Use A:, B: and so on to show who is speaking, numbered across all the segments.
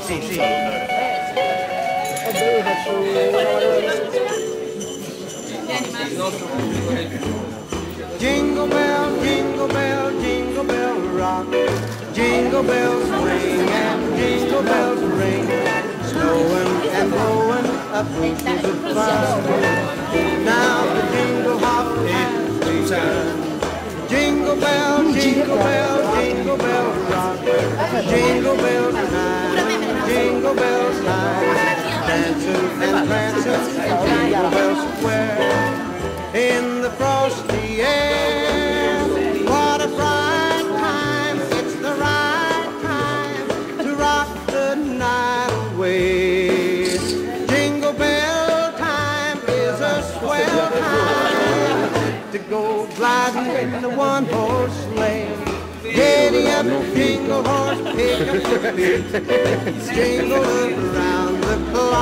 A: sì, sì.
B: Jingle bell, jingle bell, jingle bell rock. Jingle bells ring and jingle bells ring. Snowing and blowing up pieces of fun. Now the jingle hop has begun. Jingle bell, jingle bell, jingle bell rock. Jingle bells time, jingle bells time. Dancing and prancing at Jingle Bell Square. In the frosty air, what a bright time. It's the right time to rock the night away. Jingle bell time is a swell time to go gliding in the one-horse sleigh. Giddy up, jingle horse, pick up your feet. Jingle around the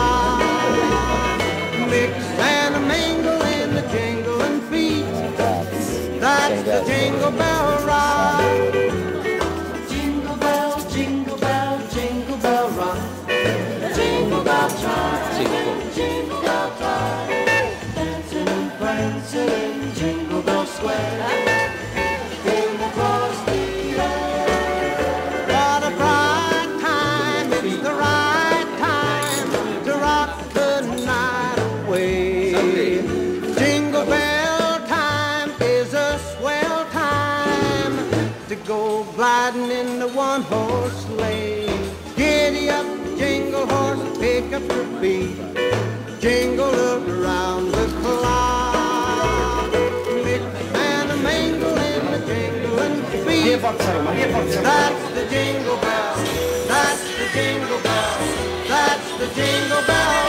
B: clock. Mix and mingle in the jingling feet. That's the Jingle Bell Rock. Jingle bell, jingle bell, jingle bell rock. Jingle bell time, jingle bell time. Dancing and prancing in Jingle Bell Square. In the frosty air. What a bright time, it's the right time to rock the night away. Jingle bell time is a swell time to go gliding in the one-horse sleigh. Giddy up, jingle horse, pick up your feet. Jingle around the clock. Mix and a mingle in the jingling feet. That's the jingle bell. That's the jingle bell. That's the jingle bell.